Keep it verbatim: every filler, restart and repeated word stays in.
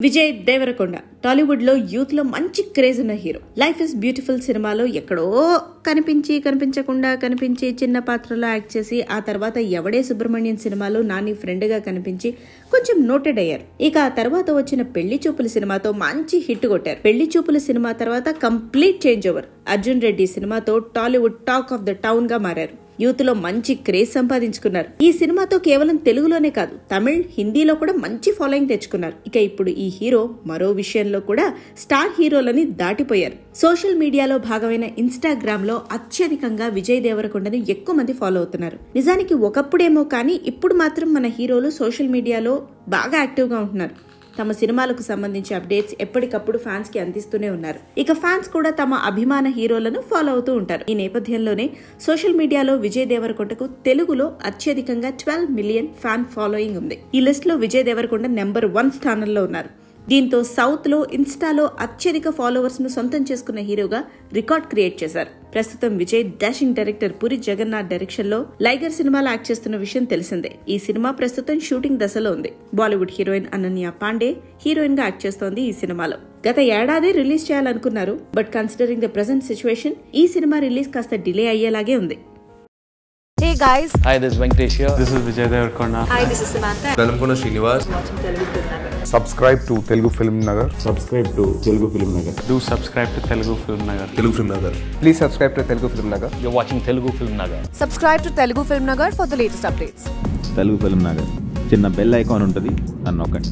విజయ్ దేవరకొండ టాలీవుడ్ లో యూత్ లో మంచి క్రేజ్ ఉన్న హీరో. లైఫ్ ఇస్ బ్యూటిఫుల్ సినిమాలో ఎక్కడో కనిపించి కనిపించకుండా కనిపించి చిన్న పాత్రలో యాక్ట్ చేసి ఆ తర్వాత ఎవడే సుబ్రహ్మణ్యం సినిమాలో నాని ఫ్రెండ్ గా కనిపించి కొంచెం నోటెడ్ అయ్యారు. ఇక ఆ తర్వాత వచ్చిన పెళ్లి చూపుల సినిమాతో మంచి హిట్ కొట్టారు. పెళ్లి చూపుల సినిమా తర్వాత complete change over. Arjun Reddy సినిమాతో Tollywood talk of the town గా మారారు. యూత్ లో మంచి క్రేజ్ సంపాదించుకున్నారు. ఈ సినిమాతో కేవలం తెలుగులోనే కాదు, తమిళ్, హిందీలో కూడా మంచి ఫాలోయింగ్ తెచ్చుకున్నారు. ఇక ఇప్పుడు ఈ హీరో మరో విషయంలో కూడా స్టార్ హీరోలని దాటిపోయారు. సోషల్ మీడియాలో భాగమైన ఇన్స్టాగ్రామ్ లో అత్యధికంగా విజయ్ దేవరకొండను ఎక్కువ మంది ఫాలో అవుతున్నారు. నిజానికి ఒకప్పుడేమో కానీ ఇప్పుడు మాత్రం మన హీరోలు సోషల్ మీడియాలో బాగా యాక్టివ్ గా ఉంటున్నారు. తమ సినిమాలకు సంబంధించి అప్డేట్స్ ఎప్పటికప్పుడు ఫ్యాన్స్ కి అందిస్తూనే ఉన్నారు. ఇక ఫ్యాన్స్ కూడా తమ అభిమాన హీరోలను ఫాలో అవుతూ ఉంటారు. ఈ నేపథ్యంలోనే సోషల్ మీడియాలో విజయ్ దేవరకొండకు తెలుగులో అత్యధికంగా ట్వెల్వ్ మిలియన్ ఫ్యాన్ ఫాలోయింగ్ ఉంది. ఈ లిస్ట్ లో విజయ్ దేవరకొండ నెంబర్ వన్ స్థానంలో ఉన్నారు. దీంతో సౌత్ లో ఇన్స్టాలో అత్యధిక ఫాలోవర్స్ ను సొంతం చేసుకున్న హీరోగా రికార్డ్ క్రియేట్ చేశారు. ప్రస్తుతం Vijay dashing director Puri Jagannath direction లో లైగర్ సినిమాలో యాక్ట్ చేస్తున్న విషయం తెలిసిందే. ఈ సినిమా ప్రస్తుతం షూటింగ్ దశలో ఉంది. Bollywood heroine Ananya Panday heroine గా యాక్ట్ చేస్తోంది ఈ సినిమాలో. గత ఏడాది రిలీజ్ చేయాలనుకున్నారు. But considering the present situation ఈ సినిమా రిలీజ్ కాస్త డిలే అయ్యేలాగే ఉంది. Hey guys. Hi, this is Venkatesh here. This is Vijay Devarkonda. Hi, this is Samantha. Velamkonda Srinivas. Watching Telugu Film Nagar. Subscribe to Telugu Film Nagar. Subscribe to Telugu Film Nagar. Do subscribe to Telugu Film Nagar. Telugu Film Nagar. Please subscribe to Telugu Film Nagar. You're watching Telugu Film Nagar. Subscribe to Telugu Film Nagar for the latest updates. Telugu Film Nagar. చిన్న bell icon ఉంటుంది, నన్ను నొక్కండి.